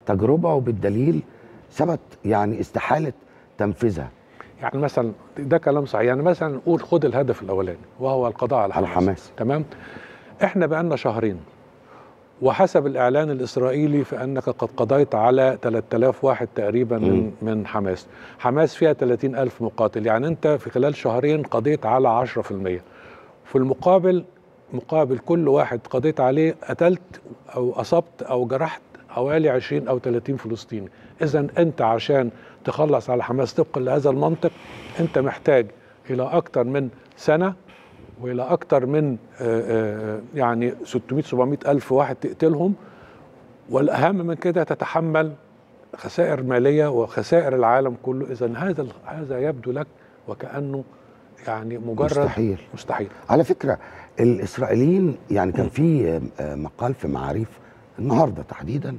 تجربه وبالدليل ثبت يعني استحاله تنفيذها. يعني مثلا ده كلام صحيح، يعني مثلا نقول خد الهدف الاولاني وهو القضاء على حماس. تمام. احنا بقالنا شهرين وحسب الاعلان الاسرائيلي فانك قد قضيت على 3000 واحد تقريبا من حماس. حماس فيها 30,000 مقاتل، يعني انت في خلال شهرين قضيت على 10%. في المقابل مقابل كل واحد قضيت عليه قتلت او اصبت او جرحت حوالي 20 او 30 فلسطيني. اذا انت عشان تخلص على حماس طبقا لهذا المنطق انت محتاج الى اكتر من سنه والى اكتر من يعني 600 700 الف واحد تقتلهم، والاهم من كده تتحمل خسائر ماليه وخسائر العالم كله. اذا هذا يبدو لك وكانه يعني مجرد مستحيل. على فكره الاسرائيليين يعني كان في مقال في معاريف النهارده تحديدا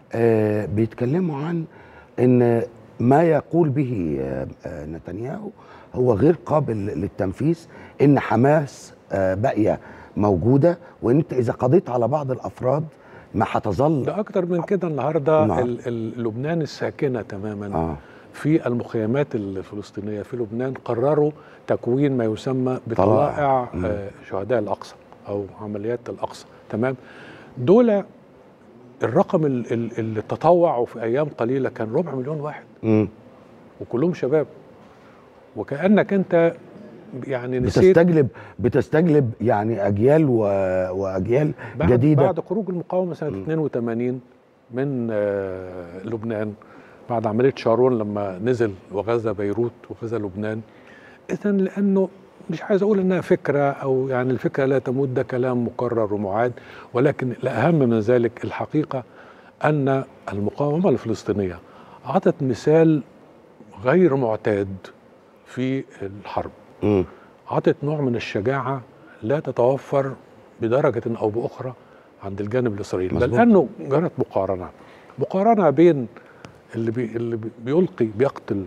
بيتكلموا عن ان ما يقول به نتنياهو هو غير قابل للتنفيذ، ان حماس باقيه موجوده، وان انت اذا قضيت على بعض الافراد ما هتظل. ده اكتر من كده النهارده لبنان الساكنه تماما في المخيمات الفلسطينيه في لبنان قرروا تكوين ما يسمى بطلائع شهداء الاقصى او عمليات الاقصى. تمام. دول الرقم اللي تطوعوا في ايام قليله كان 250,000 واحد وكلهم شباب، وكانك انت يعني نسيت بتستجلب يعني اجيال واجيال جديده. بعد خروج المقاومه سنه 82 من لبنان، بعد عمليه شارون لما نزل وغزا بيروت وغزا لبنان. اذا لانه مش عايز اقول انها فكره او يعني الفكره لا تموت، ده كلام مكرر ومعاد، ولكن الاهم من ذلك الحقيقه ان المقاومه الفلسطينيه اعطت مثال غير معتاد في الحرب. عطت نوع من الشجاعه لا تتوفر بدرجه او باخرى عند الجانب الاسرائيلي، بل انه جرت مقارنه بين اللي بيقتل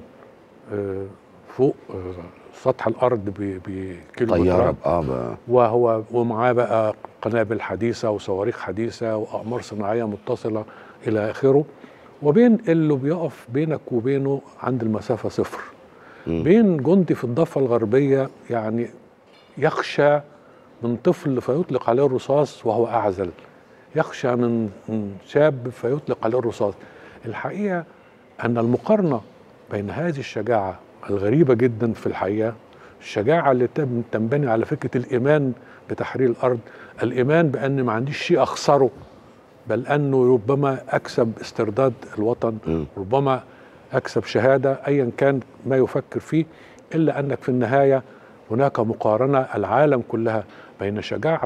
فوق سطح الارض بكيلومترات وهو ومعاه بقى قنابل حديثه وصواريخ حديثه واقمار صناعيه متصله الى اخره، وبين اللي بيقف بينك وبينه عند المسافه صفر. بين جندي في الضفه الغربيه يعني يخشى من طفل فيطلق عليه الرصاص وهو اعزل، يخشى من شاب فيطلق عليه الرصاص. الحقيقه ان المقارنه بين هذه الشجاعه الغريبة جدا في الحقيقة، الشجاعة اللي تنبني على فكرة الإيمان بتحرير الأرض، الإيمان بأن ما عنديش شيء أخسره، بل أنه ربما أكسب استرداد الوطن، ربما أكسب شهادة أيا كان ما يفكر فيه، إلا أنك في النهاية هناك مقارنة العالم كلها بين شجاعة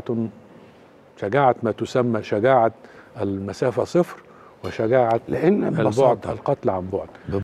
ما تسمى شجاعة المسافة صفر وشجاعة البعد القتل عن بعد.